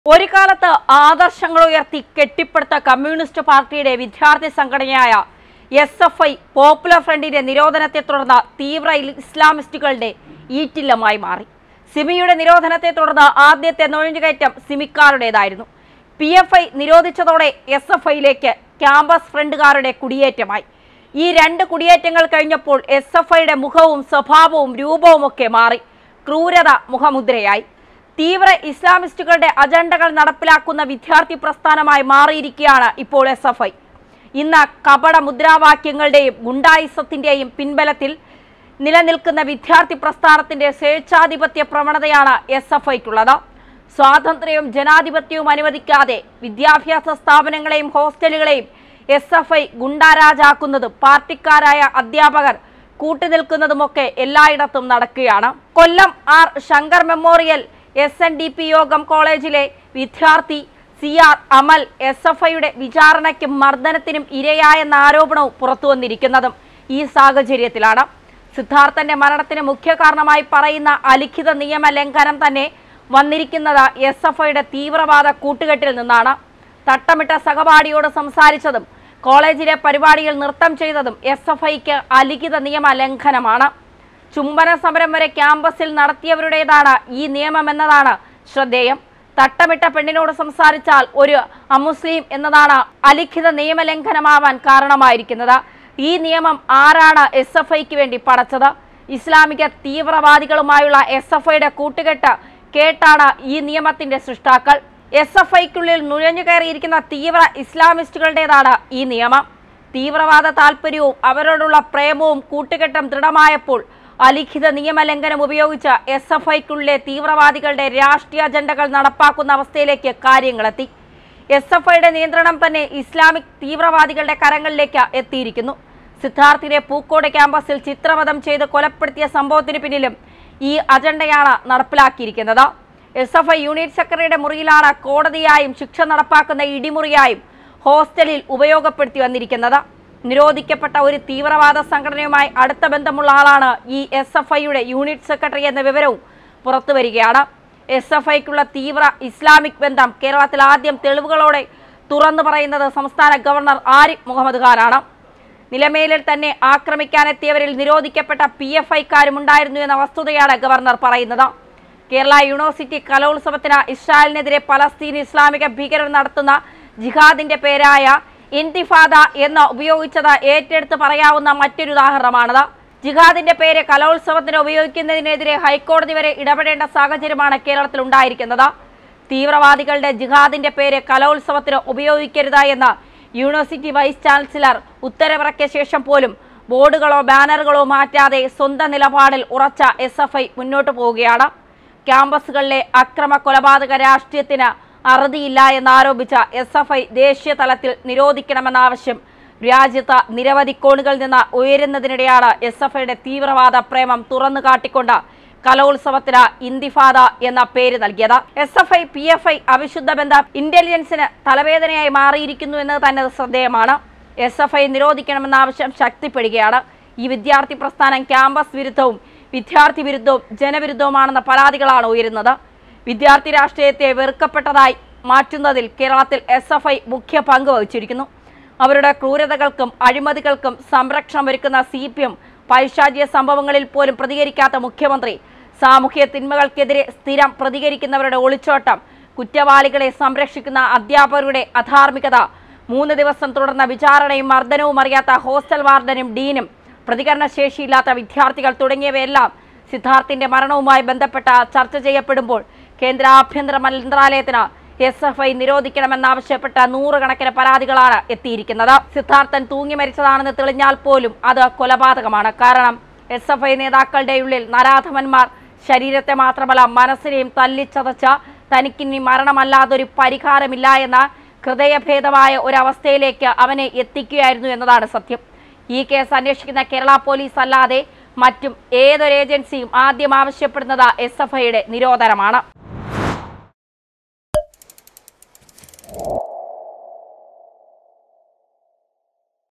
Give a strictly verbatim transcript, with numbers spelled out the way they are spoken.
ഒരു കാലത്ത് ആദർശങ്ങൾ ഉയർത്തി കെട്ടിപ്പടുത്ത കമ്മ്യൂണിസ്റ്റ് പാർട്ടിയുടെ വിദ്യാർത്ഥി സംഘടനയായ എസ് എഫ് ഐ പോപ്പുലർ ഫ്രണ്ടിന്റെ നിരോധനത്തെ തുടർന്ന് തീവ്ര ഇസ്ലാമിസ്റ്റുകളുടെ ഈറ്റില്ലമായി മാറി. സിമിയുടെ നിരോധനത്തെ തുടർന്ന് ആദ്യത്തെ നുഴഞ്ഞുകയറ്റം സിമിക്കാരുടേതായിരുന്നു. പി എഫ് ഐ നിരോധിച്ചതോടെ എസ് എഫ് ഐയിലേക്ക് ക്യാമ്പസ് ഫ്രണ്ടുകാരുടെ കുടിയേറ്റമായി. ഈ രണ്ട് കുടിയേറ്റങ്ങൾ കഴിഞ്ഞപ്പോൾ എസ് എഫ് ഐയുടെ മുഖവും സ്വഭാവവും രൂപവുമൊക്കെ മാറി. ക്രൂരത മുഖമുദ്രയായി. തീവ്ര ഇസ്ലാമിസ്റ്റുകളുടെ അജണ്ടകൾ നടപ്പിലാക്കുന്ന വിദ്യാർത്ഥി പ്രസ്ഥാനമായി മാറിയിരിക്കുകയാണ് ഇപ്പോൾ എസ് എഫ് ഐ. ഇന്ന് കപട മുദ്രാവാക്യങ്ങളുടെയും ഗുണ്ടായിസത്തിന്റെയും പിൻബലത്തിൽ നിലനിൽക്കുന്ന വിദ്യാർത്ഥി പ്രസ്ഥാനത്തിന്റെ സ്വേച്ഛാധിപത്യ പ്രവണതയാണ് എസ് എഫ് ഐക്കുള്ളത്. സ്വാതന്ത്ര്യവും ജനാധിപത്യവും അനുവദിക്കാതെ വിദ്യാഭ്യാസ സ്ഥാപനങ്ങളെയും ഹോസ്റ്റലുകളെയും എസ് എഫ് ഐ ഗുണ്ടാരാജാക്കുന്നതും പാർട്ടിക്കാരായ അധ്യാപകർ കൂട്ടുനിൽക്കുന്നതുമൊക്കെ എല്ലായിടത്തും നടക്കുകയാണ്. Kollam R Shankar memorial S N D P Yogam കോളേജിലെ വിദ്യാർത്ഥി C R Amal S F ഐയുടെ വിചാരണയ്ക്കും മർദ്ദനത്തിനും ഇരയായെന്ന ആരോപണവും പുറത്തു വന്നിരിക്കുന്നതും ഈ സാഹചര്യത്തിലാണ്. സിദ്ധാർത്ഥന്റെ മരണത്തിന് മുഖ്യ കാരണമായി പറയുന്ന അലിഖിത നിയമ ലംഘനം തന്നെ വന്നിരിക്കുന്നത് എസ് എഫ് ഐയുടെ തീവ്രവാദ കൂട്ടുകെട്ടിൽ നിന്നാണ്. തട്ടമിട്ട സഹപാഠിയോട് സംസാരിച്ചതും കോളേജിലെ പരിപാടികൾ നൃത്തം ചെയ്തതും എസ് എഫ് ഐക്ക് അലിഖിത നിയമ ലംഘനമാണ്. ചുംബന സമരം വരെ ക്യാമ്പസിൽ നടത്തിയവരുടേതാണ് ഈ നിയമം എന്നതാണ് ശ്രദ്ധേയം. തട്ടമിട്ട പെണ്ണിനോട് സംസാരിച്ചാൽ ഒരു അമുസ്ലിം എന്നതാണ് അലിഖിത നിയമലംഘനമാവാൻ കാരണമായിരിക്കുന്നത്. ഈ നിയമം ആരാണ് എസ് എഫ് ഐക്ക് വേണ്ടി പടച്ചത്? ഇസ്ലാമിക തീവ്രവാദികളുമായുള്ള എസ് എഫ് ഐയുടെ കൂട്ടുകെട്ട് കേട്ടാണ് ഈ നിയമത്തിന്റെ സൃഷ്ടാക്കൾ. എസ് എഫ് ഐക്കുള്ളിൽ നുഴഞ്ഞു കയറിയിരിക്കുന്ന തീവ്ര ഇസ്ലാമിസ്റ്റുകളുടേതാണ് ഈ നിയമം. തീവ്രവാദ താല്പര്യവും അവരോടുള്ള പ്രേമവും കൂട്ടുകെട്ടും ദൃഢമായപ്പോൾ അലിഖിത നിയമലംഘനം ഉപയോഗിച്ച് എസ് എഫ് ഐക്കുള്ളിലെ തീവ്രവാദികളുടെ രാഷ്ട്രീയ അജണ്ടകൾ നടപ്പാക്കുന്ന അവസ്ഥയിലേക്ക് കാര്യങ്ങളെത്തി. എസ് എഫ് ഐയുടെ നിയന്ത്രണം തന്നെ ഇസ്ലാമിക് തീവ്രവാദികളുടെ കരങ്ങളിലേക്ക് എത്തിയിരിക്കുന്നു. സിദ്ധാർത്ഥിനെ പൂക്കോട് ക്യാമ്പസിൽ ചിത്രവധം ചെയ്ത് കൊലപ്പെടുത്തിയ സംഭവത്തിന് പിന്നിലും ഈ അജണ്ടയാണ് നടപ്പിലാക്കിയിരിക്കുന്നത്. എസ് എഫ് ഐ യൂണിറ്റ് സെക്രട്ടറിയുടെ മുറിയിലാണ് കോടതിയായും ശിക്ഷ നടപ്പാക്കുന്ന ഇടിമുറിയായും ഹോസ്റ്റലിൽ ഉപയോഗപ്പെടുത്തി വന്നിരിക്കുന്നത്. നിരോധിക്കപ്പെട്ട ഒരു തീവ്രവാദ സംഘടനയുമായി അടുത്ത ബന്ധമുള്ള ആളാണ് ഈ എസ് എഫ് ഐയുടെ യൂണിറ്റ് സെക്രട്ടറി എന്ന വിവരവും പുറത്തു വരികയാണ്. എസ് എഫ് ഐക്കുള്ള തീവ്ര ഇസ്ലാമിക് ബന്ധം കേരളത്തിൽ ആദ്യം തെളിവുകളോടെ തുറന്നു പറയുന്നത് സംസ്ഥാന ഗവർണർ ആരിഫ് മുഹമ്മദ് ഖാനാണ്. നിലമേലിൽ തന്നെ ആക്രമിക്കാനെത്തിയവരിൽ നിരോധിക്കപ്പെട്ട പി എഫ് ഐക്കാരും ഉണ്ടായിരുന്നു എന്ന വസ്തുതയാണ് ഗവർണർ പറയുന്നത്. കേരള യൂണിവേഴ്സിറ്റി കലോത്സവത്തിന് ഇസ്രായേലിനെതിരെ പലസ്തീൻ ഇസ്ലാമിക ഭീകരർ നടത്തുന്ന ജിഹാദിന്റെ പേരായ ഇന്തിഫാദ എന്ന് ഉപയോഗിച്ചത് ഏറ്റെടുത്ത് പറയാവുന്ന മറ്റൊരു ഉദാഹരണമാണത്. ജിഹാദിന്റെ പേര് കലോത്സവത്തിന് ഉപയോഗിക്കുന്നതിനെതിരെ ഹൈക്കോടതി വരെ ഇടപെടേണ്ട സാഹചര്യമാണ് കേരളത്തിൽ ഉണ്ടായിരിക്കുന്നത്. തീവ്രവാദികളുടെ ജിഹാദിന്റെ പേര് കലോത്സവത്തിന് ഉപയോഗിക്കരുത് എന്ന് യൂണിവേഴ്സിറ്റി വൈസ് ചാൻസലർ ഉത്തരവിറക്കിയ ശേഷം പോലും ബോർഡുകളോ ബാനറുകളോ മാറ്റാതെ സ്വന്തം നിലപാടിൽ ഉറച്ച എസ് എഫ് ഐ മുന്നോട്ടു പോവുകയാണ്. ക്യാമ്പസുകളിലെ അക്രമ കൊലപാതക രാഷ്ട്രീയത്തിന് അറുതിയില്ല എന്നാരോപിച്ച എസ് എഫ് ഐ ദേശീയ തലത്തിൽ നിരോധിക്കണമെന്ന ആവശ്യം രാജ്യത്ത് നിരവധി കോണുകളിൽ നിന്ന് ഉയരുന്നതിനിടെയാണ് എസ് എഫ് ഐയുടെ തീവ്രവാദ പ്രേമം തുറന്നു കാട്ടിക്കൊണ്ട് കലോത്സവത്തിന് ഇന്തിഫാദ എന്ന പേര് നൽകിയത്. S F I P F I അവിശുദ്ധ ബന്ധം ഇന്റലിജൻസിന് തലവേദനയായി മാറിയിരിക്കുന്നു എന്നത് തന്നെ ശ്രദ്ധേയമാണ്. എസ് എഫ് ഐ നിരോധിക്കണമെന്ന ആവശ്യം ശക്തിപ്പെടുകയാണ്. ഈ വിദ്യാർത്ഥി പ്രസ്ഥാനം ക്യാമ്പസ് വിരുദ്ധവും വിദ്യാർത്ഥി വിരുദ്ധവും ജനവിരുദ്ധവുമാണെന്ന പരാതികളാണ് ഉയരുന്നത്. വിദ്യാർത്ഥി രാഷ്ട്രീയത്തെ വെറുക്കപ്പെട്ടതായി മാറ്റുന്നതിൽ കേരളത്തിൽ എസ് എഫ് ഐ മുഖ്യ പങ്ക് വഹിച്ചിരിക്കുന്നു. അവരുടെ ക്രൂരതകൾക്കും അഴിമതികൾക്കും സംരക്ഷണം ഒരുക്കുന്ന സി പി എം പൈശാചിക സംഭവങ്ങളിൽ പോലും പ്രതികരിക്കാത്ത മുഖ്യമന്ത്രി, സാമൂഹ്യ തിന്മകൾക്കെതിരെ സ്ഥിരം പ്രതികരിക്കുന്നവരുടെ ഒളിച്ചോട്ടം, കുറ്റവാളികളെ സംരക്ഷിക്കുന്ന അധ്യാപകരുടെ അധാർമികത, മൂന്ന് ദിവസം തുടർന്ന വിചാരണയും മർദ്ദനവും അറിയാത്ത ഹോസ്റ്റൽ വാർഡനും ഡീനും, പ്രതികരണശേഷിയില്ലാത്ത വിദ്യാർത്ഥികൾ തുടങ്ങിയവയെല്ലാം സിദ്ധാർത്ഥിന്റെ മരണവുമായി ബന്ധപ്പെട്ട ചർച്ച ചെയ്യപ്പെടുമ്പോൾ കേന്ദ്ര ആഭ്യന്തര മന്ത്രാലയത്തിന് എസ് എഫ് ഐ നിരോധിക്കണമെന്നാവശ്യപ്പെട്ട നൂറുകണക്കിന് പരാതികളാണ് എത്തിയിരിക്കുന്നത്. സിദ്ധാർത്ഥൻ തൂങ്ങി മരിച്ചതാണെന്ന് തെളിഞ്ഞാൽ പോലും അത് കൊലപാതകമാണ്. കാരണം എസ് എഫ് ഐ നേതാക്കളുടെ ഉള്ളിൽ നരാധമന്മാർ ശരീരത്തെ മാത്രമല്ല മനസ്സിനെയും തല്ലിച്ചതച്ച തനിക്കിനി മരണമല്ലാതൊരു പരിഹാരമില്ല എന്ന ഹൃദയഭേദമായ ഒരവസ്ഥയിലേക്ക് അവനെ എത്തിക്കുകയായിരുന്നു എന്നതാണ് സത്യം. ഈ കേസ് അന്വേഷിക്കുന്ന കേരള പോലീസ് അല്ലാതെ മറ്റും ഏതൊരു ഏജൻസിയും ആദ്യം ആവശ്യപ്പെടുന്നത് എസ് എഫ് ഐയുടെ നിരോധനമാണ്.